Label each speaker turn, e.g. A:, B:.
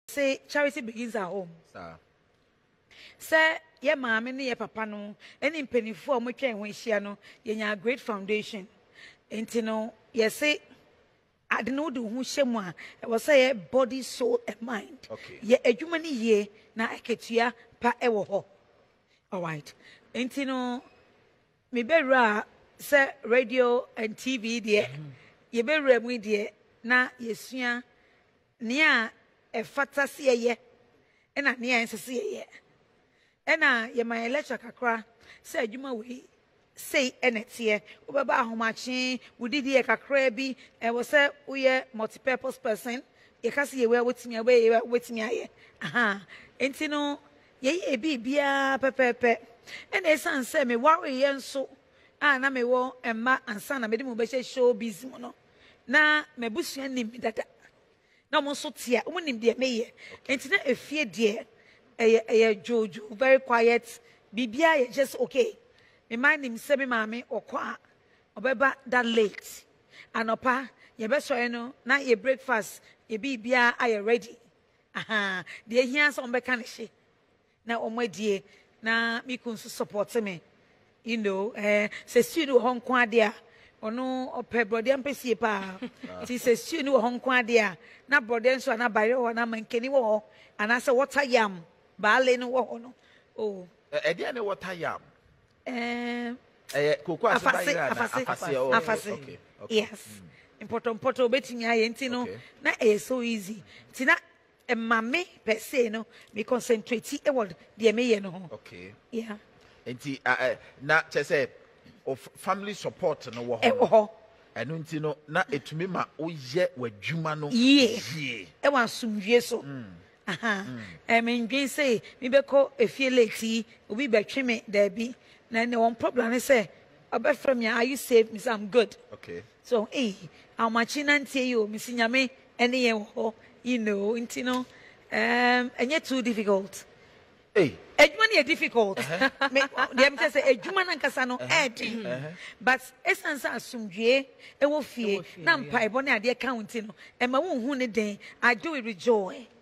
A: say charity begins at home. Sir, ye mammy, ne papa no, any penny for me can when she no, ye great foundation. And you know, ye say, I don't know who shemwa, it was say body, soul, and mind.
B: Okay.
A: Ye a human ye, na eketia pa ewo ho. All right. And you know, me be ra, say radio and TV, dear, ye be remi, dear, na yesua, near a fantasy ye, and a near and ye. And ye my electric kakra, say you may say anything, Ubaba Homachi, we did ye kakrebi, and was say we a multi-purpose person, ye can see where with me away with me. Aha, and you know, ye be pepe, and a son say me worry and so, and I may war and ma and son, I made him obey show busy mono. Na me bush and name that. No more so tear, when him dear may, and it's not a fear dear. Jojo, very quiet. Bibia just okay. Me mind him say me mommy or kwa or beba that late. And opa, ye best no, na ye breakfast, ye bibia are you ready? Aha, dear here some mechanic. Now on my dear, na me kun support me. You know, say studio Hong Kong dear. Or no, or per brother and Pessie pa. She says, studio Hong Kong dear. Na brother so na bio or na man kenny war. And I said, what I am. Bale no no. Oh.
B: Ediane what I am.
A: Afase. Okay. Yes. Important poto betting I entino. Na so easy. Tina a mammy per se no. Me concentrate a word. Dear me no.
B: Okay.
A: Yeah.
B: And not to say of family support no wo. And untino na etumima o ye wadwuma no.
A: Ye. E wan sumdwe so. Aha. I mean, you say, me be call a few late, we be trimming there be. Now, no one problem. I say, about from ya, are you safe? Miss, I'm good.
B: Okay.
A: So, how much in until you, Miss Yame, any you know, intino, and yet too difficult. Edmani difficult. Them just say Edman and Casano Ed. But essence assume ye, a wolfie, Nampai, Bonnet, the accounting, and my own day, I do it with joy.